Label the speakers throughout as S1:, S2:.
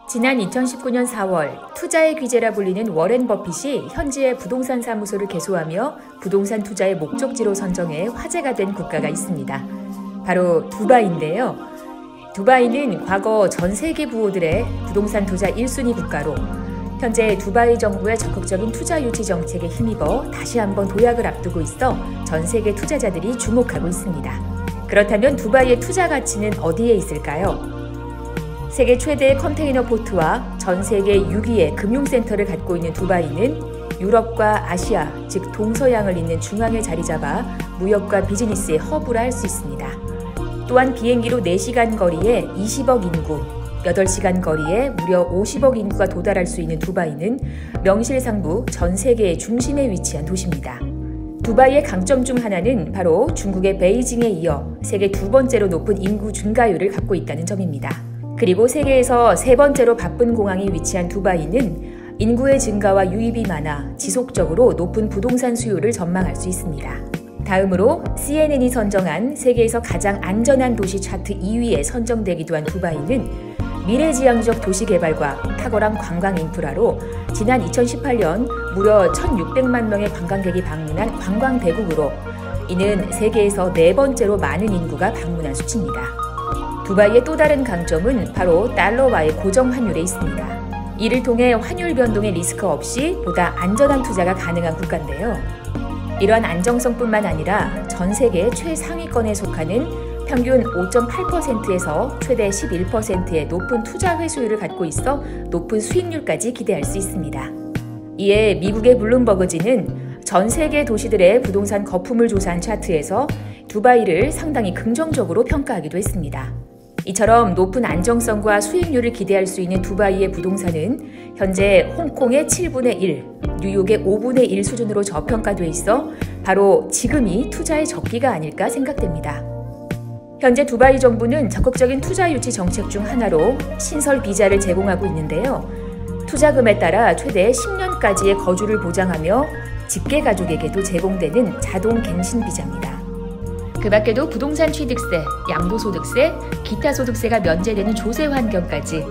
S1: 지난 2019년 4월 투자의 귀재라 불리는 워렌 버핏이 현지의 부동산 사무소를 개소하며 부동산 투자의 목적지로 선정해 화제가 된 국가가 있습니다. 바로 두바이인데요. 두바이는 과거 전 세계 부호들의 부동산 투자 1순위 국가로 현재 두바이 정부의 적극적인 투자 유치 정책에 힘입어 다시 한번 도약을 앞두고 있어 전 세계 투자자들이 주목하고 있습니다. 그렇다면 두바이의 투자 가치는 어디에 있을까요? 세계 최대의 컨테이너 포트와 전 세계 6위의 금융센터를 갖고 있는 두바이는 유럽과 아시아, 즉 동서양을 잇는 중앙에 자리 잡아 무역과 비즈니스의 허브라 할 수 있습니다. 또한 비행기로 4시간 거리에 20억 인구, 8시간 거리에 무려 50억 인구가 도달할 수 있는 두바이는 명실상부 전 세계의 중심에 위치한 도시입니다. 두바이의 강점 중 하나는 바로 중국의 베이징에 이어 세계 2번째로 높은 인구 증가율을 갖고 있다는 점입니다. 그리고 세계에서 3번째로 바쁜 공항이 위치한 두바이는 인구의 증가와 유입이 많아 지속적으로 높은 부동산 수요를 전망할 수 있습니다. 다음으로 CNN이 선정한 세계에서 가장 안전한 도시 차트 2위에 선정되기도 한 두바이는 미래지향적 도시개발과 탁월한 관광 인프라로 지난 2018년 무려 1,600만 명의 관광객이 방문한 관광대국으로 이는 세계에서 4번째로 많은 인구가 방문한 수치입니다. 두바이의 또 다른 강점은 바로 달러와의 고정 환율에 있습니다. 이를 통해 환율 변동의 리스크 없이 보다 안전한 투자가 가능한 국가인데요. 이러한 안정성뿐만 아니라 전 세계 최상위권에 속하는 평균 5.8%에서 최대 11%의 높은 투자 회수율을 갖고 있어 높은 수익률까지 기대할 수 있습니다. 이에 미국의 블룸버그지는 전 세계 도시들의 부동산 거품을 조사한 차트에서 두바이를 상당히 긍정적으로 평가하기도 했습니다. 이처럼 높은 안정성과 수익률을 기대할 수 있는 두바이의 부동산은 현재 홍콩의 7분의 1, 뉴욕의 5분의 1 수준으로 저평가돼 있어 바로 지금이 투자의 적기가 아닐까 생각됩니다. 현재 두바이 정부는 적극적인 투자 유치 정책 중 하나로 신설 비자를 제공하고 있는데요. 투자금에 따라 최대 10년까지의 거주를 보장하며 직계 가족에게도 제공되는 자동 갱신 비자입니다. 그 밖에도 부동산 취득세, 양도소득세, 기타 소득세가 면제되는 조세 환경까지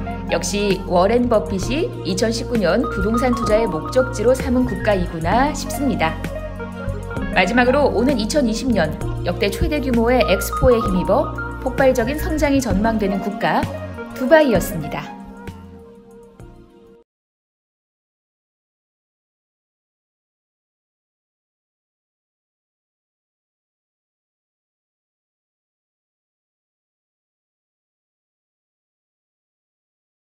S1: 역시 워렌 버핏이 2019년 부동산 투자의 목적지로 삼은 국가이구나 싶습니다. 마지막으로 오는 2020년 역대 최대 규모의 엑스포에 힘입어 폭발적인 성장이 전망되는 국가 두바이였습니다.